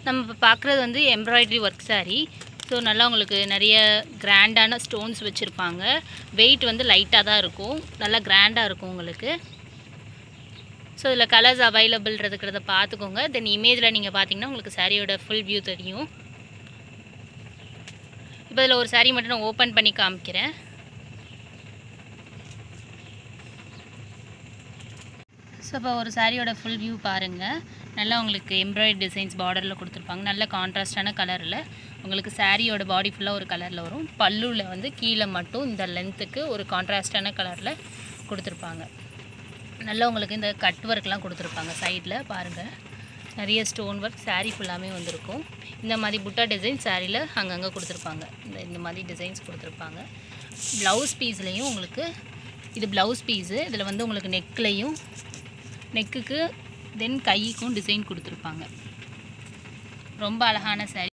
நம்ம இப்போ பார்க்குறது வந்து எம்ப்ராய்டரி ஒர்க் saree. ஸோ நல்லா உங்களுக்கு நிறைய கிராண்டான ஸ்டோன்ஸ் வச்சுருப்பாங்க. வெயிட் வந்து லைட்டாக தான் இருக்கும், நல்லா கிராண்டாக இருக்கும் உங்களுக்கு. ஸோ இதில் கலர்ஸ் அவைலபிள் இருக்கிறத பார்த்துக்கோங்க. தென் இமேஜில் நீங்கள் பார்த்தீங்கன்னா உங்களுக்கு சாரியோட ஃபுல் வியூ தெரியும். இப்போ இதில் ஒரு saree மட்டும் நான் ஓப்பன் பண்ணி காமிக்கிறேன். ஸோ இப்போ ஒரு சாரியோட ஃபுல் வியூ பாருங்கள். நல்லா உங்களுக்கு எம்ப்ராய்டரி டிசைன்ஸ் பார்டரில் கொடுத்துருப்பாங்க. நல்ல கான்ட்ராஸ்டான கலரில் உங்களுக்கு சாரியோட பாடி ஃபுல்லாக ஒரு கலரில் வரும். பல்லுவில் வந்து கீழே மட்டும் இந்த லென்த்துக்கு ஒரு கான்ட்ராஸ்டான கலரில் கொடுத்துருப்பாங்க. நல்லா உங்களுக்கு இந்த கட் ஒர்க்லாம் கொடுத்துருப்பாங்க. சைடில் பாருங்கள் நிறைய ஸ்டோன் ஒர்க் saree ஃபுல்லாமே வந்திருக்கும். இந்த மாதிரி புட்டா டிசைன் சாரியில் அங்கங்கே கொடுத்துருப்பாங்க. இந்த மாதிரி டிசைன்ஸ் கொடுத்துருப்பாங்க. ப்ளவுஸ் பீஸ்லேயும் உங்களுக்கு இது ப்ளவுஸ் பீஸு. இதில் வந்து உங்களுக்கு நெக்குக்கு தென் கைக்கும் டிசைன் கொடுத்துருப்பாங்க. ரொம்ப அழகான saree.